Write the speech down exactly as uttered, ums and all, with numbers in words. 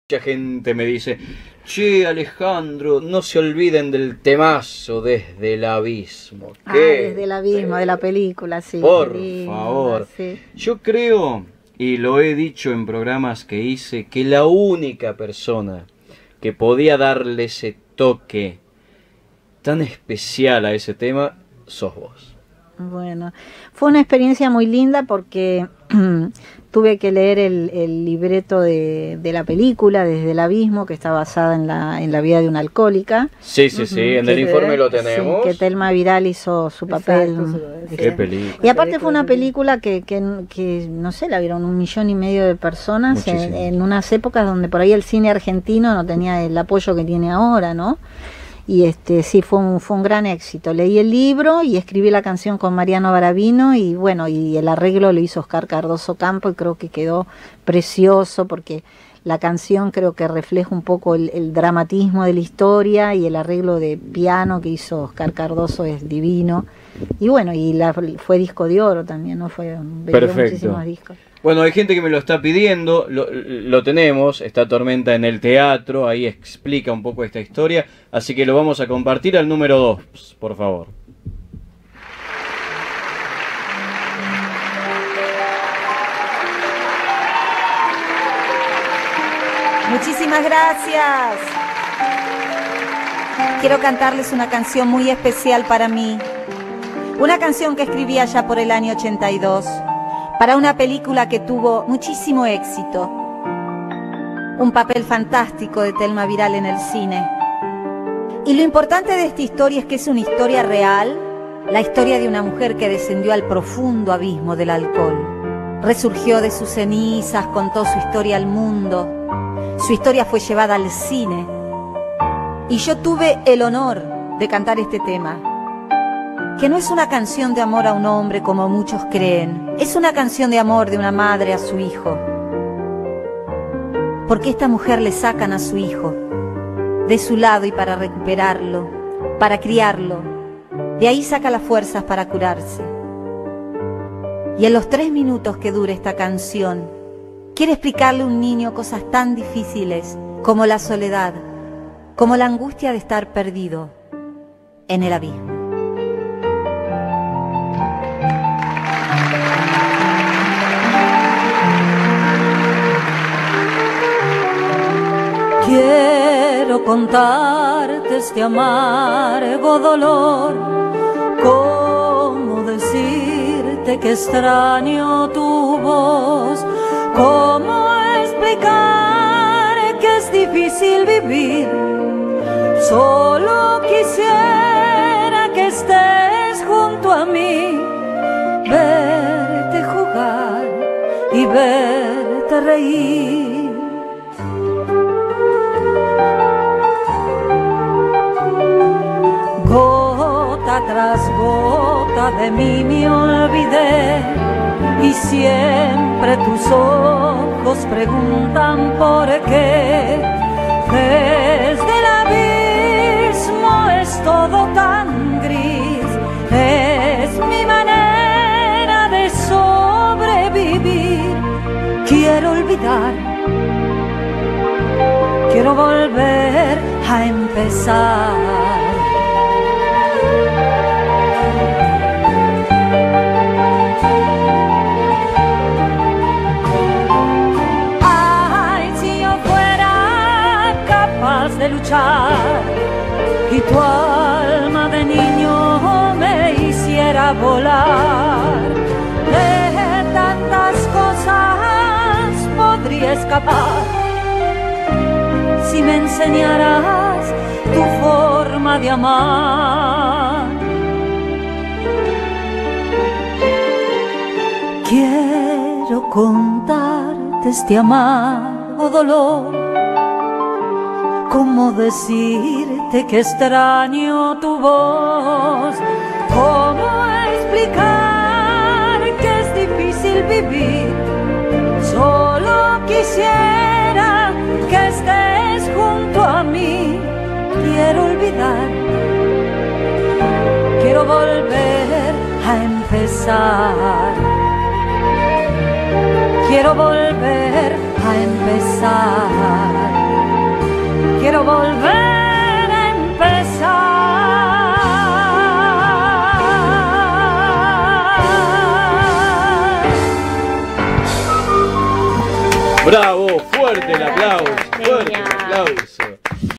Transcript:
Mucha gente me dice, che Alejandro, no se olviden del temazo Desde el Abismo. Ah, Desde el Abismo, de la película, sí. Por linda, favor. Sí. Yo creo, y lo he dicho en programas que hice, que la única persona que podía darle ese toque tan especial a ese tema, sos vos. Bueno, fue una experiencia muy linda porque tuve que leer el, el libreto de, de la película Desde el Abismo, que está basada en la, en la vida de una alcohólica. Sí, sí, sí, uh-huh. En el informe lo tenemos. Sí, que Thelma Vidal hizo su papel. Exacto, qué película. Y aparte fue una película que, que, que no sé, la vieron un millón y medio de personas en, en unas épocas donde por ahí el cine argentino no tenía el apoyo que tiene ahora, ¿no? Y este sí, fue un, fue un gran éxito. Leí el libro y escribí la canción con Mariano Baravino y bueno, y el arreglo lo hizo Oscar Cardoso Campo y creo que quedó precioso porque la canción creo que refleja un poco el, el dramatismo de la historia y el arreglo de piano que hizo Oscar Cardoso es divino. Y bueno, y la, fue disco de oro también, ¿no? Fue, vendió muchísimos discos. Bueno, hay gente que me lo está pidiendo, lo, lo tenemos, está Tormenta en el Teatro, ahí explica un poco esta historia, así que lo vamos a compartir al número dos, por favor. Muchísimas gracias. Quiero cantarles una canción muy especial para mí, una canción que escribí allá por el año ochenta y dos. Para una película que tuvo muchísimo éxito, un papel fantástico de Thelma Vidal en el cine. Y lo importante de esta historia es que es una historia real, la historia de una mujer que descendió al profundo abismo del alcohol. Resurgió de sus cenizas, contó su historia al mundo, su historia fue llevada al cine. Y yo tuve el honor de cantar este tema, que no es una canción de amor a un hombre como muchos creen, es una canción de amor de una madre a su hijo. Porque esta mujer le sacan a su hijo de su lado y para recuperarlo, para criarlo, de ahí saca las fuerzas para curarse. Y en los tres minutos que dura esta canción, quiere explicarle a un niño cosas tan difíciles como la soledad, como la angustia de estar perdido en el abismo. Quiero contarte este amargo dolor, cómo decirte que extraño tu voz, cómo explicar que es difícil vivir. Solo quisiera que estés junto a mí, verte jugar y verte reír. Gota tras gota de mí me olvidé y siempre tus ojos preguntan por qué. Desde el abismo es todo tan gris, es mi manera de sobrevivir. Quiero olvidar, quiero volver a empezar. De luchar y tu alma de niño me hiciera volar, de tantas cosas podría escapar si me enseñaras tu forma de amar. Quiero contarte este amargo dolor, cómo decirte que extraño tu voz, cómo explicar que es difícil vivir. Solo quisiera que estés junto a mí. Quiero olvidar, quiero volver a empezar. Quiero volver a empezar. Bravo, fuerte el aplauso, fuerte el aplauso.